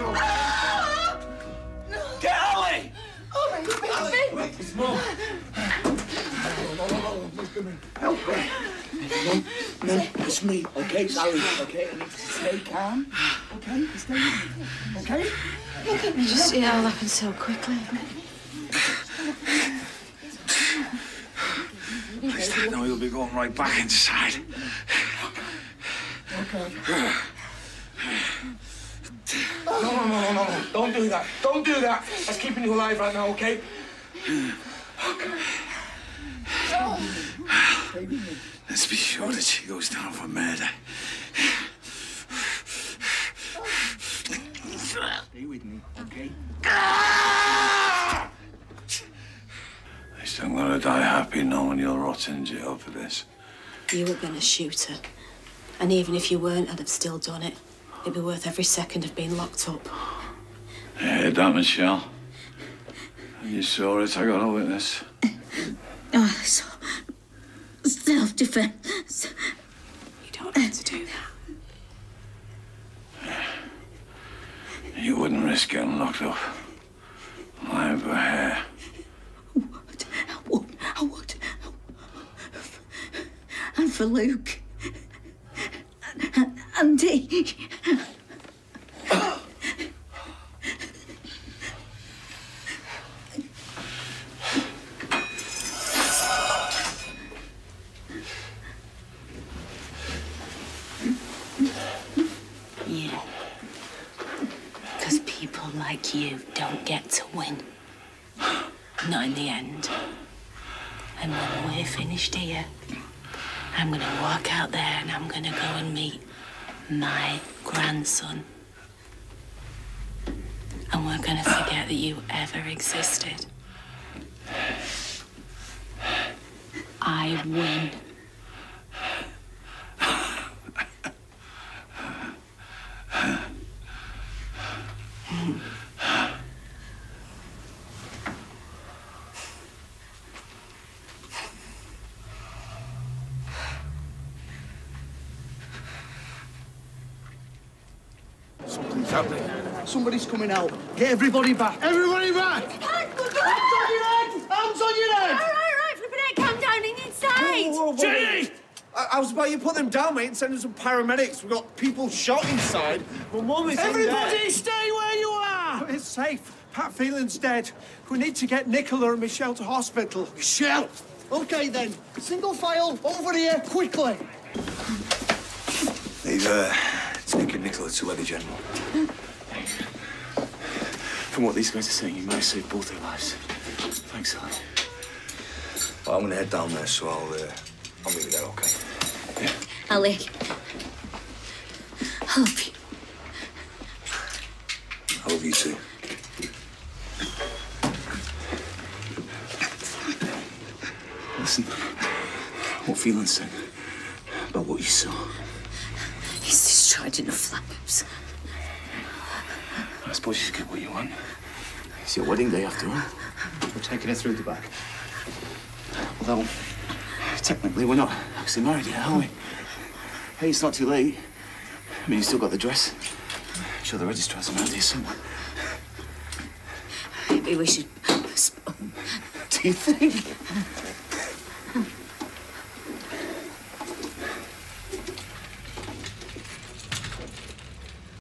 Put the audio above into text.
Get Ali! Ali, wait, it's Mum. Help me. No, it's me, okay? It's Ali, okay? I need to stay calm, okay? Stay with me, okay? Let me just see it all happen so quickly. Next I know you'll be going right back inside. Okay. No. Don't do that. Don't do that. That's keeping you alive right now, okay? Let's be sure that she goes down for murder. Stay with me, okay? At least I'm gonna die happy knowing you'll rot in jail for this. You were gonna shoot her. And even if you weren't, I'd have still done it. It'd be worth every second of being locked up. You heard that, Michelle? You saw it, I got a witness. Oh, so self-defense. You don't have to do that. You wouldn't risk getting locked up. Lying for hair. I would. And for Luke. And Dee. Yeah. Because people like you don't get to win. Not in the end. And when we're finished here, I'm gonna walk out there and I'm gonna go and meet my grandson. And we're gonna forget that you ever existed. I win. Something's happening. Somebody's coming out. Get everybody back. Everybody back! Hands on your head! Hands on your head! Right, flipping it, calm down and inside. Jenny! I was about to put them down, mate, and send them some paramedics. We've got people shot inside. My mum is Everybody stay where you are! It's safe. Pat Phelan's dead. We need to get Nicola and Michelle to hospital. Michelle! Okay, then. Single file, over here, quickly. They've taken Nicola to Levy General. From what these guys are saying, you might have saved both their lives. Thanks, Ali. Well, I'm gonna head down there, so I'll meet you there, okay? Yeah. Ali. I love you. I love you too. Listen, what Phelan said about what you saw. He's destroyed enough lives. I suppose you should get what you want. It's your wedding day after all. We're taking it through the back. Although, technically, we're not actually married yet, are we? Hey, it's not too late. I mean, you still got the dress. I'm sure the registrar's around here somewhere. Maybe we should postpone. Do you think?